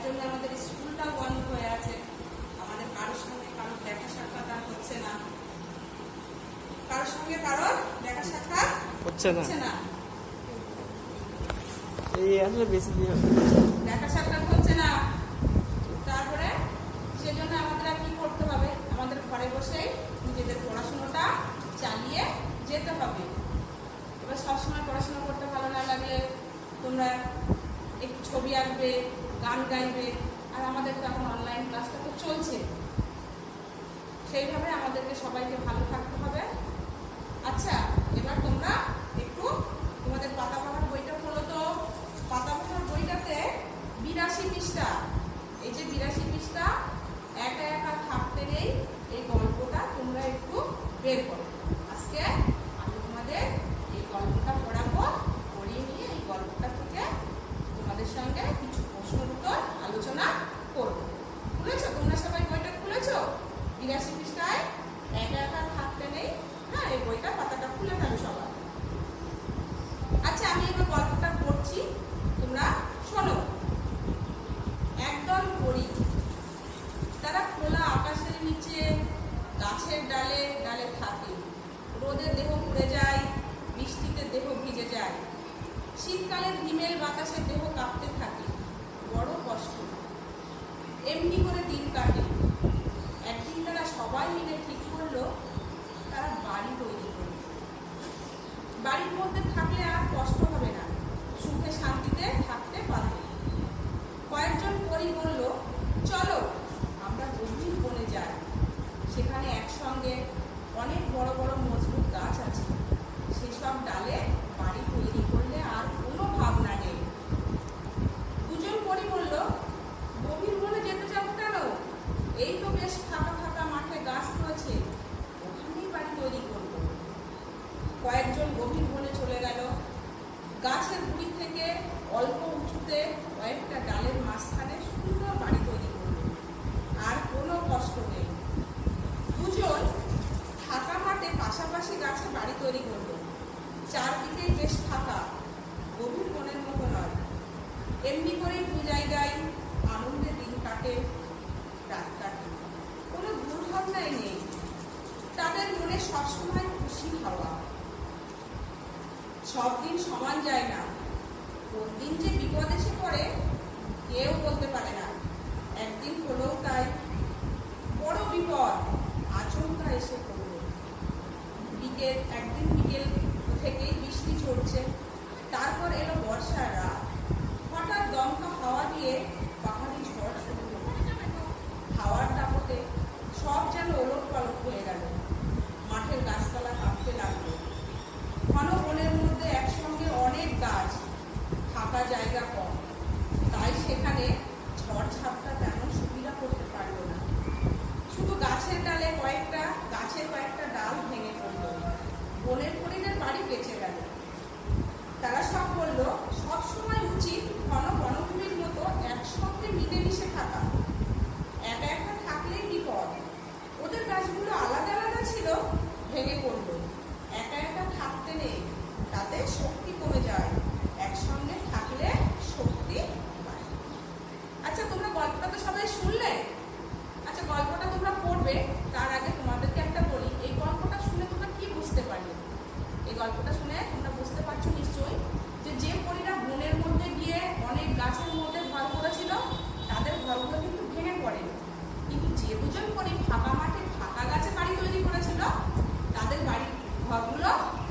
জন্য আমাদের স্কুলটা বন্ধ হয়ে আছে, আমাদের কারোর সঙ্গে কারোর দেখা সাক্ষাৎ হচ্ছে না, কারোর সঙ্গে কারোর দেখা সাক্ষাৎ হচ্ছে না, এই আসলে বেশি দিন দেখা সাক্ষাৎ হচ্ছে না। তারপরে সেজন্য আমাদের আর কি করতে হবে, আমাদের ঘরে বসেই নিজেদের পড়াশোনাটা চালিয়ে যেতে হবে। এবার সবসময় পড়াশোনা করতে ভালো না লাগলে তোমরা একটু ছবি আঁকবে, গান গাইবে, আর আমাদের তো এখন অনলাইন ক্লাসটা তো চলছে, সেইভাবে আমাদেরকে সবাইকে ভালো থাকতে হবে। আচ্ছা, এবার তোমরা একটু তোমাদের পাতাবাহার বইটা খোলো তো। পাতাবাহার বইটাতে 82 পৃষ্ঠা, এই যে 82 পৃষ্ঠা, একা একা থাকতে নেই, এই গল্পটা তোমরা একটু বের করো। আজকে আমি তোমাদের এই গল্পটা পড়াবো, পড়িয়ে নিয়ে এই গল্পটা থেকে তোমাদের সঙ্গে কিছু প্রশ্নের উত্তর আলোচনা করবো। খুলেছো তোমরা সবাই বইটা? খুলেছো? 82 পৃষ্ঠায় একা একা থাকতে নেই, হ্যাঁ, এই বইটা পাতাটা খুলে ফেলো সবাই। আচ্ছা, আমি এবার গল্পটা পড়ছি, তোমরা শোনো। একদল পরী, তারা খোলা আকাশের নিচে গাছের ডালে ডালে থাকে। রোদে দেহ পুড়ে যায়, বৃষ্টিতে দেহ ভিজে যায়, শীতকালের হিমেল বাতাসে দেহ কাঁপতে থাকে। বড় কষ্ট, এমনি করে দিন কাটে। একদিন তারা সবাই মিলে ঠিক করলো তারা বাড়ি তৈরি করবে। বাড়ির মধ্যে থাকলে আর কষ্ট হবে না, সুখে শান্তিতে থাকতে পারবে। কয়েকজন পরী বলল, চলো আমরা গভীর বনে যাই, সেখানে একসঙ্গে অনেক বড় বড় মজবুত গাছ আছে, সেসব ডালে বাড়ি তৈরি করলে আর কোনো ভাবনা নেই। দুজন পরী বলল, গভীর বনে যেতে যাবো কেন? এই তো বেশ ফাঁকা ফাঁকা মাঠে গাছ রয়েছে, ওখানেই বাড়ি তৈরি করব। কয়েকজন গভীর বনে চলে গেল। গাছের গুড়ি থেকে অল্প উঁচুতে কয়েকটা ডালের মাঝখানে সুন্দর বাড়ি তৈরি করল, আর কোনো কষ্ট নেই। দুজন ফাঁকা মাঠে পাশাপাশি গাছে বাড়ি তৈরি করল, চারদিকেই বেশ ফাঁকা, গভীর বনের মতো নয়। এমনি করেই দু জায়গায় আনন্দে দিন কাটে, রাত কাটে, কোনো দুর্ভাবনাই নেই। তাদের মনে সবসময় খুশি হওয়া। সব দিন সমান যায় না, কোন দিন যে বিপদ এসে পড়ে কেউ বলতে পারে না। একদিন হলেও তাই, বড় বিপদ আচমকা এসে পড়ল। একদিন বিকেল থেকেই বৃষ্টি ঝরছে, তারপর এলো বর্ষার রাত। হঠাৎ দমকা হাওয়া দিয়ে পাহাড়ি ঝড় শুরু হলো। হাওয়ার দাপটে সব যেন ওলট পালট হয়ে গেল, মাঠের গাছপালা কাঁপতে লাগলো। ঘন বনের মধ্যে একসঙ্গে অনেক গাছ, ফাঁকা জায়গা কম, তাই সেখানে ঝড় ঝাপটা তেমন সুবিধা করতে পারল না। শুধু গাছের কয়েকটা ডাল ভেঙে পড়ল, বনের পরীদের বাড়ি বেঁচে গেল। তারা সব বলল, সবসময় উচিত ঘন বনভূমির মতো একসঙ্গে মিলেমিশে থাকা, একা একা থাকলেই বিপদ। ওদের গাছগুলো আলাদা আলাদা ছিল, ভেঙে পড়ল। একা একা থাকতে নেই, তাতে শক্তি কমে যায়, একসঙ্গে থাকলে শক্তি পায়। আচ্ছা, তোমরা গল্পটা তো সবাই শুনলে। আচ্ছা, গল্পটা তোমরা পড়বে, তার আগে তোমাদেরকে একটা বলি, এই গল্পটা শুনে তোমরা কি বুঝতে পারলে? এই গল্পটা শুনে তোমরা বুঝতে পারছো নিশ্চয়ই যে পরীরা বনের মধ্যে গিয়ে অনেক গাছের মধ্যে ঘর করেছিল, তাদের ঘরগুলো কিন্তু ভেঙে পড়েনি। কিন্তু যে দুজন পরী ফাঁকা মাঠে ফাঁকা গাছে বাড়ি তৈরি করেছিল, তাদের বাড়ির ঘরগুলো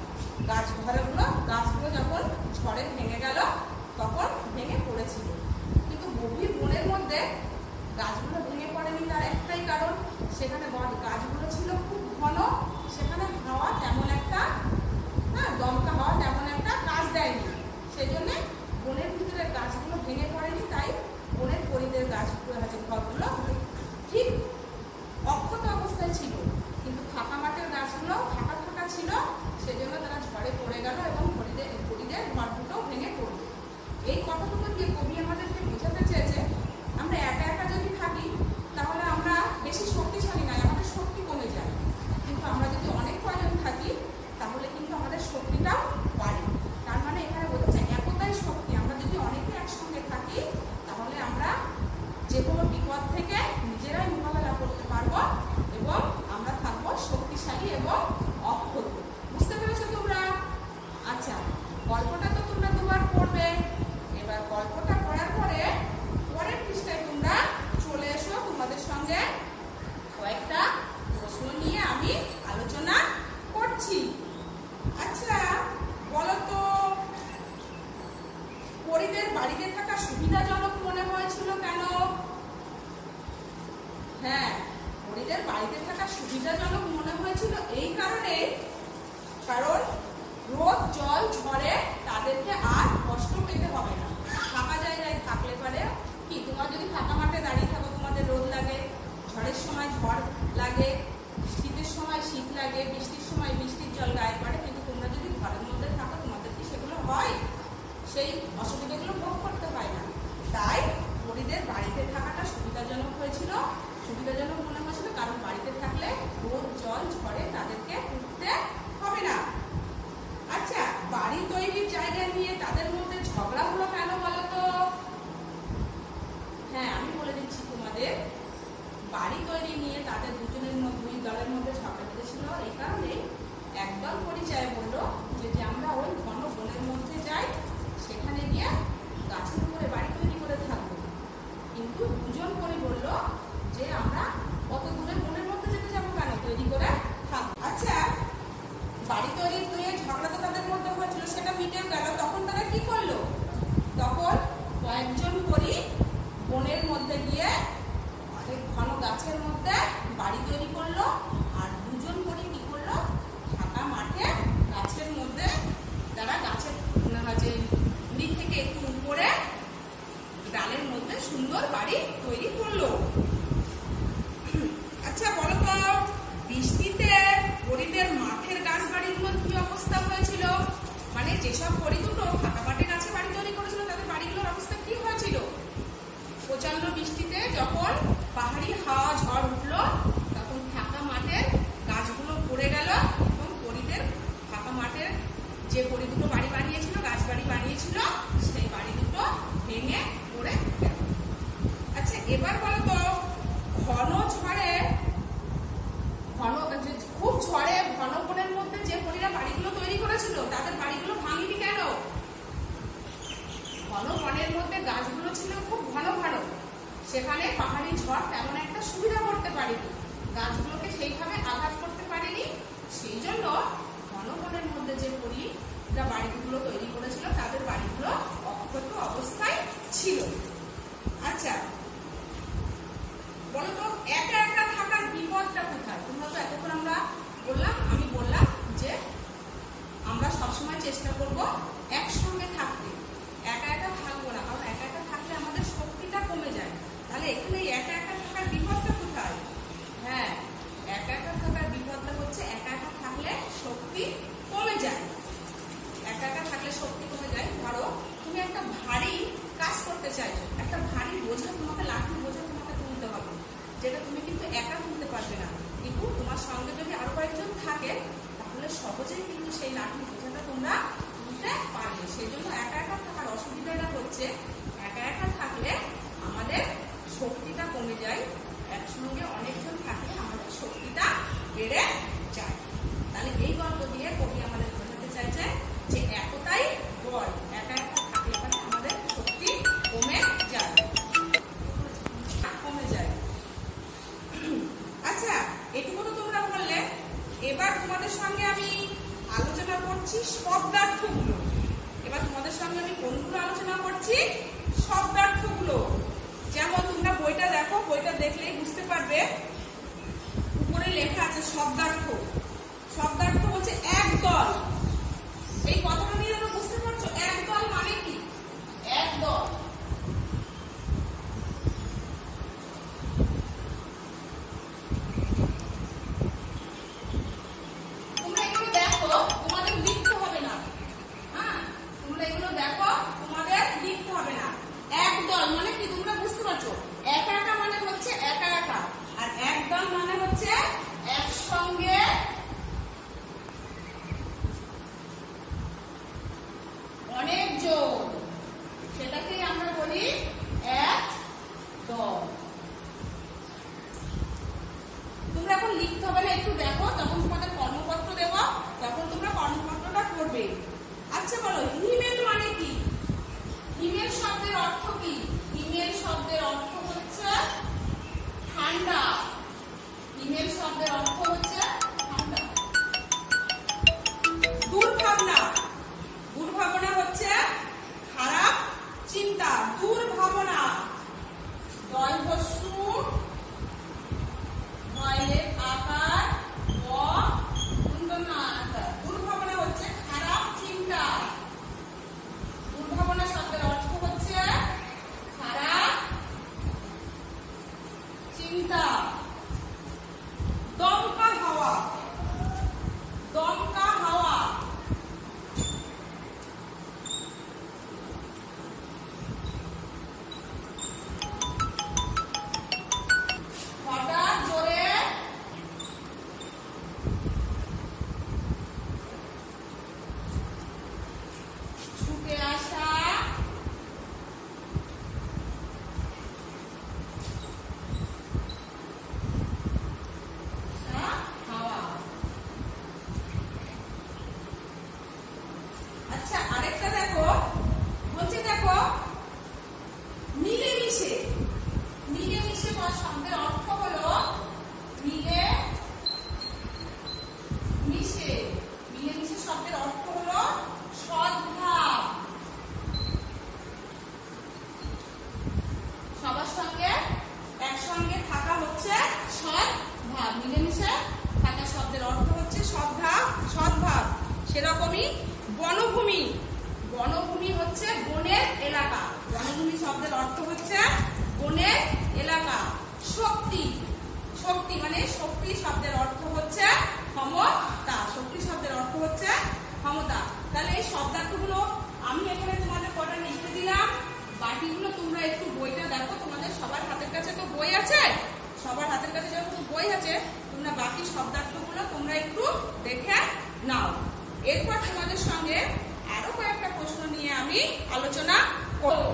গাছগুলো যখন ঝড়ে ভেঙে গেল তখন ভেঙে পড়েছিল। কিন্তু গভীর বনের মধ্যে গাছগুলো ভেঙে পড়েনি, তার একটাই কারণ, সেখানে গাছগুলো ছিল খুব ঘন, সেখানে হাওয়া তেমন একটা, দমকা হাওয়া তেমন একটা কাজ দেয়নি, সেই জন্য বনের ভিতরে গাছগুলো ভেঙে পড়েনি। তাই বনের পরীদের ঘরগুলো ঠিক অক্ষত অবস্থায় ছিল, কিন্তু ফাঁকা মাঠের গাছগুলো ফাঁকা ফাঁকা ছিল, সেজন্য তারা ঝড়ে পড়ে গেল এবং পরীদের ঘরগুলো ভেঙে পড়ল। এই কথাটুকু দিয়ে কবি আমাদেরকে বোঝাতে চেয়েছে, আমরা একা একা যদি থাকি তাহলে আমরা বেশি শক্তিশালী নয়, আমাদের শক্তি কমে যায়। কিন্তু আমরা যদি অনেক কয়জন থাকি তাহলে কিন্তু আমাদের শক্তিটাও বাড়ে। তার মানে এখানে বলতে চাই একতাই শক্তি। আমরা যদি অনেকে একসঙ্গে থাকি তাহলে আমরা বাড়িতে থাকা সুবিধাজনক মনে হয়েছিল এই কারণে, কারণ রোদ জল ঝড়ে তাদেরকে আর কষ্ট পেতে হবে না। ফাঁকা জায়গায় থাকলে পারে কি, তোমার যদি ফাঁকা মাঠে দাঁড়িয়ে থাকো তোমাদের রোদ লাগে, ঝড়ের সময় ঝড় লাগে, শীতের সময় শীত লাগে, বৃষ্টির সময় বৃষ্টির জল গায়ে পড়ে, কিন্তু তোমরা যদি ঘরের মধ্যে থাকো তোমাদের কি সেগুলো হয়? সেই অসুবিধাগুলো ভোগ করতে হয় না। তাই পরীদের বাড়িতে থাকাটা সুবিধাজনক হয়েছিল, সুবিধাজনক মনে হয়েছিল, কারণ বাড়িতে থাকলে রোদ জল ঝড়ে তাদেরকে উঠতে হবে না। আচ্ছা, বাড়ি তৈরির জায়গা নিয়ে তাদের মধ্যে ঝগড়া হলো কেন বলো তো? হ্যাঁ, আমি বলে দিচ্ছি তোমাদের। বাড়ি তৈরি নিয়ে তাদের দুই দলের মধ্যে ঝগড়া হয়েছিল এই কারণে, একদল পরিচয় বললো যে আমরা ওই ঘন বনের মধ্যে যাই, সেখানে গিয়ে গাছের উপরে বাড়ি তৈরি করে থাকবো। কিন্তু দুজন পরি বলল যে আমরা কত দূরে বনের মধ্যে যেতে যাবো, কেন, তৈরি করে থাকবো। আচ্ছা, বাড়ি তৈরি নিয়ে ঝগড়া তো তাদের মধ্যে হয়েছিল, সেটা মিটেও গেল। তখন তারা কি করলো? তখন কয়েকজন পরি বনের মধ্যে গিয়ে অনেক ঘন গাছের মধ্যে বাড়ি তৈরি করলো, আর দুজন পরি কি করলো? ফাঁকা মাঠে গাছের মধ্যে তারা গাছের নিচ থেকে একটু উপরে ডালের মধ্যে সুন্দর বাড়ি তৈরি করলো। আচ্ছা বলো তো, বৃষ্টিতে পরিদের মাঠের গাছ বাড়িগুলোর কি অবস্থা হয়েছিল? মানে যেসব পরি দুটো ফাঁকা মাঠে গাছে বাড়ি তৈরি করেছিল তাদের বাড়িগুলোর অবস্থা কি হয়েছিল? প্রচন্ড বৃষ্টিতে যখন পাহাড়ি হাওয়া ঝড় উঠলো, তখন ফাঁকা মাঠের গাছগুলো পড়ে গেল এবং পরিদের ফাঁকা মাঠের যে পরি দুটো বাড়ি বানিয়েছিল, গাছ বাড়ি বানিয়েছিল, সেই বাড়ি দুটো ভেঙে পড়ে গেল। আচ্ছা, এবার বলো তো, খুব ঝড়ে ঘন বনের মধ্যে যে পরিরা বাড়িগুলো তৈরি করেছিল তাদের বাড়িগুলো ভাঙেনি কেন? ঘন বনের মধ্যে গাছগুলো ছিল খুব ঘন ঘন, সেখানে পাহাড়ি ঝড় তেমন একটা সুবিধা করতে পারেনি, গাছগুলোকে সেইভাবে আঘাত করতে পারেনি। সেই জন্য ঘন বনের মধ্যে যে পরিরা বাড়িগুলো তৈরি করেছিল তাদের বাড়িগুলো অক্ষত অবস্থায় ছিল। আচ্ছা বলো তো, একা একা থাকার বিপদটা কোথায়? তোমরা তো এতক্ষণ আমি বললাম যে আমরা সবসময় চেষ্টা করব একসঙ্গে থাকতে, একা একা থাকবো না, কারণ একা একা থাকলে আমাদের শক্তিটা কমে যায়। তাহলে এখানে একা একা থাকার বিপদটা কোথায়? হ্যাঁ, একা একা থাকার বিপদটা হচ্ছে একা একা থাকলে শক্তি কমে যায়। একা একা থাকলে শক্তি কমে যায়। ধরো তুমি একটা ভারী কাজ করতে চাইছো, একটা ভারী বোঝা তোমাকে, লাঠি বোঝা তোমাকে তুলতে হবে, যেটা তুমি কিন্তু একা তুলতে পারবে না। কিন্তু তোমার সঙ্গে যদি আরো কয়েকজন থাকে তাহলে সহজেই কিন্তু সেই লাঠি বোঝাটা তোমরা তুলতে পারবে। সেই জন্য একা একা থাকার অসুবিধাটা হচ্ছে, একা একা থাকলে আমাদের শক্তিটা কমে যায়, একসঙ্গে অনেকজন থাকলে আমাদের শক্তিটা বেড়ে যায়। তাহলে এই গল্প দিয়ে কবি আমাদের বোঝাতে চাইছে যে একতাই বল, একা একা থাকলে পরে আমাদের শক্তি কমে যায়। আচ্ছা, এটুকু তো তোমরা বললে। এবার তোমাদের সঙ্গে আমি আলোচনা করছি শব্দার্থগুলো। এবার তোমাদের সঙ্গে আমি কোনগুলো আলোচনা করছি? শব্দার্থগুলো। যেমন তোমরা বইটা দেখো, বইটা দেখলেই বুঝতে পারবে, উপরে লেখা আছে শব্দার্থ। শব্দার্থ হচ্ছে একদল। এই কথাটা নিয়ে তোমরা বুঝতে পারছো একদল মানে কি? একদল সেরকমই বনভূমি, বনভূমি হচ্ছে বনের এলাকা। বনভূমি শব্দের অর্থ হচ্ছে বনের এলাকা। শক্তি, শক্তি মানে শক্তি শব্দের অর্থ হচ্ছে ক্ষমতা। শক্তি শব্দের অর্থ হচ্ছে ক্ষমতা। তাহলে এই শব্দার্থগুলো আমি এখানে তোমাদের কটা লিখে দিলাম। বাকিগুলো তোমরা একটু বইটা দেখো, তোমাদের সবার হাতের কাছে তো বই আছে। সবার হাতের কাছে যখন বই আছে তোমরা বাকি শব্দার্থগুলো তোমরা একটু দেখে নাও। এরপর তোমাদের সঙ্গে আরো কয়েকটা প্রশ্ন নিয়ে আমি আলোচনা করব।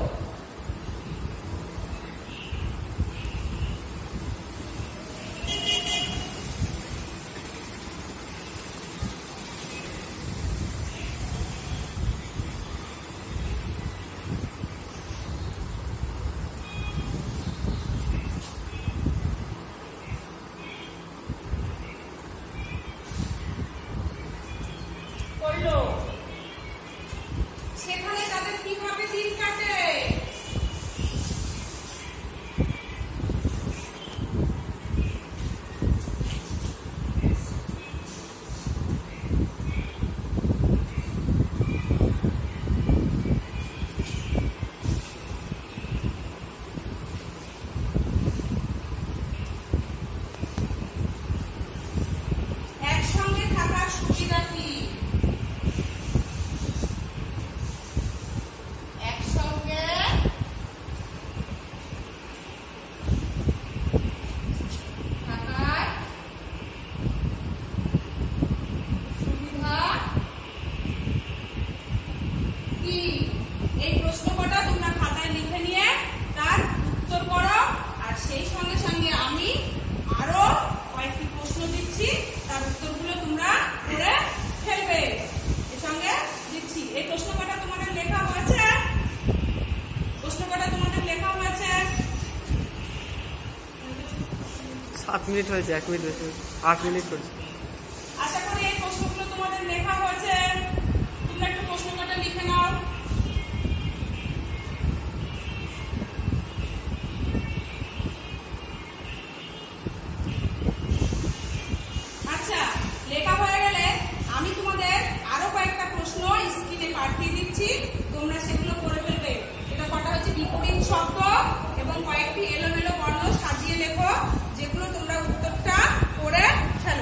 সেখানে তাদের কিভাবে দিন কাটে? একসঙ্গে থাকার সুবিধা কি? একসঙ্গে থাকার সুবিধা কি? এই প্রশ্ন কটা তোমরা খাতায় লিখে নিয়ে তার উত্তর করো। আর সেই সঙ্গে সঙ্গে আমি আরো কয়েকটি প্রশ্ন দিচ্ছি, তার উত্তরগুলো তোমরা করে ফেলবে। এর সঙ্গে দিচ্ছি এই প্রশ্ন কটা তোমাদের লেখা হয়েছে? প্রশ্ন কটা তোমাদের লেখা হয়েছে? 7 মিনিট হয়েছে, 1 মিনিট হয়েছে, 8 মিনিট হয়েছে। আশা করি এই প্রশ্নগুলো তোমাদের লেখা হয়েছে। তোমরা একটু প্রশ্ন কটা লিখে নাও। আচ্ছা, লেখা হয়ে গেলে আমি তোমাদের আরো কয়েকটা প্রশ্ন স্ক্রিনে পাঠিয়ে দিচ্ছি, তোমরা সেগুলো করে ফেলবে। এটা কটা হচ্ছে বিপরীত শব্দ এবং কয়েকটি এলোমেলো বর্ণ সাজিয়ে লেখো, যেগুলো তোমরা উত্তরটা করে ফেলো।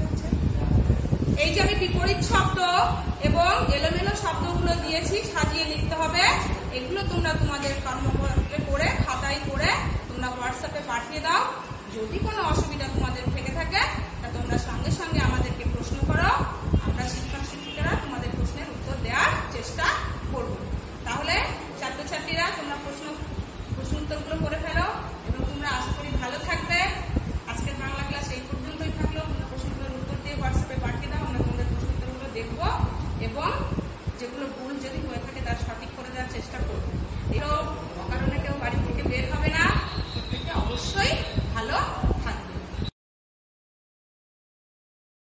এই যে আমি বিপরীত শব্দ এবং এলোমেলো শব্দগুলো দিয়েছি, সাজিয়ে লিখতে হবে। এগুলো তোমরা তোমাদের কর্মপত্রে করে খাতায় করে তোমরা হোয়াটসঅ্যাপে পাঠিয়ে দাও। যদি কোনো অসুবিধা তোমাদের থেকে থাকে তা তোমরা সঙ্গে সঙ্গে আমাদেরকে প্রশ্ন করো। আমরা শিক্ষক শিক্ষিকারা তোমাদের প্রশ্নের উত্তর দেওয়ার চেষ্টা করব। তাহলে ছাত্রছাত্রীরা তোমরা প্রশ্ন উত্তরগুলো করে ফেলো এবং তোমরা আশা করি ভালো থাকবে। আজকের বাংলা ক্লাস এই পর্যন্তই থাকলো। তোমরা প্রশ্নগুলোর উত্তর দিয়ে হোয়াটসঅ্যাপে পাঠিয়ে দাও। আমরা তোমাদের প্রশ্ন উত্তরগুলো দেখবো এবং যেগুলো ভুল যদি হয়ে থাকে তার সঠিক করে দেওয়ার চেষ্টা করবো।